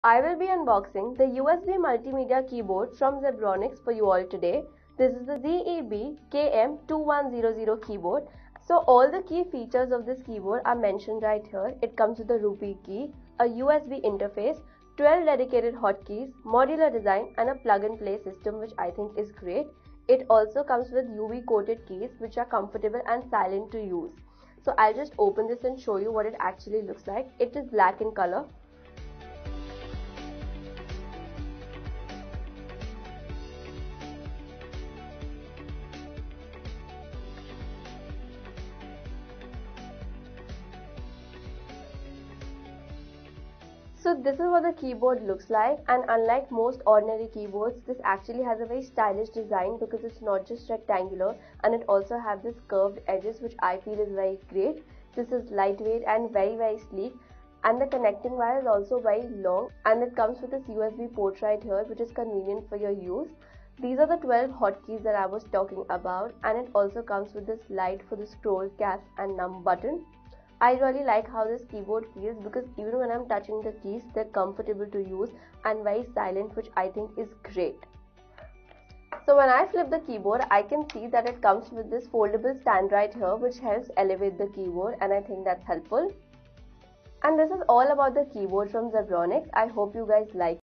I will be unboxing the USB multimedia keyboard from Zebronics for you all today. This is the ZEB KM2100 keyboard. So all the key features of this keyboard are mentioned right here. It comes with a rupee key, a USB interface, 12 dedicated hotkeys, modular design and a plug and play system, which I think is great. It also comes with UV coated keys which are comfortable and silent to use. So I'll just open this and show you what it actually looks like. It is black in color. So this is what the keyboard looks like, and unlike most ordinary keyboards, this actually has a very stylish design because it's not just rectangular and it also has this curved edges, which I feel is very great. This is lightweight and very sleek, and the connecting wire is also very long, and it comes with this USB port right here, which is convenient for your use. These are the 12 hotkeys that I was talking about, and it also comes with this light for the scroll, caps and num button. I really like how this keyboard feels because even when I'm touching the keys, they're comfortable to use and very silent, which I think is great. So when I flip the keyboard, I can see that it comes with this foldable stand right here, which helps elevate the keyboard, and I think that's helpful. And this is all about the keyboard from Zebronics. I hope you guys like